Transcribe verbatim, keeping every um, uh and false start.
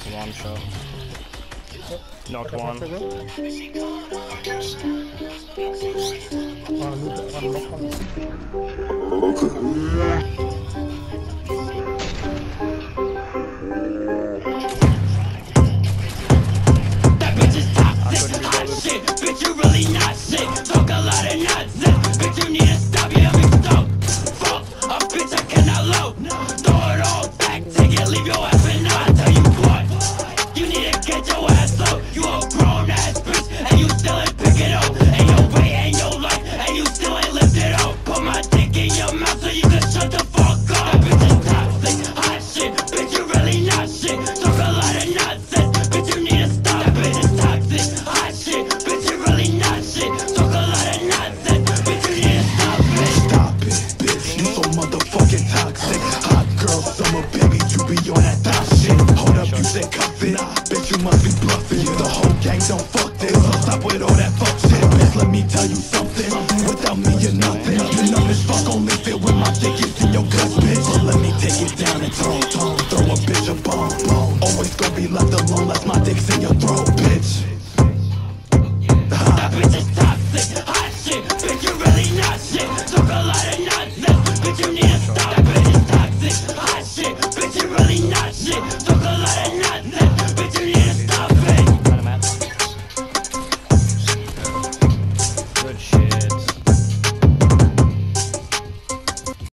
one shot. Knocked Ada one. satu tu. Ah, lu tak one knock one. That bitch is toxic, hot shit. Bitch, you really not shit. Talk a lot of nonsense. Bitch, you need to stop. You hear me stop. Fuck a bitch, I cannot load. Throw it all back, take it, leave your ass in. I tell you what, you need to get your ass up. You a grown ass bitch, and you still ain't pick it up. Ain't your way, ain't your life, and you still ain't lived it up. Put my dick in your mouth so you can shut the fuck up. That bitch is toxic, hot shit. Bitch, you really not shit. Talk a lot of nonsense. Bitch, you need to stop. That bitch is toxic, hot shit. Bitch, you really not shit. Talk a lot of nonsense. Bitch, you need to stop it. Stop it, bitch, you so motherfucking toxic. Hot girl summer, baby, you be on that top shit. Hold up, you said cuff it. Nah, bitch, you must be bluffing. The whole gang don't fuck this, so stop with all that fuck shit. Bitch, let me tell you something. Without me, you're nothing. You're numb as fuck, only fit with my dick is in your guts, bitch. So let me take it down and tone, tone. Throw a bitch a bone, bone. Always gonna be left alone, left my dick's in your throat, bitch. That bitch is toxic, hot shit. Bitch, you really not shit. Talk a lot of nonsense. Bitch, you need to stop. That bitch is toxic, hot shit. Bitch, you really not shit. Talk a lot of nonsense. Bitch,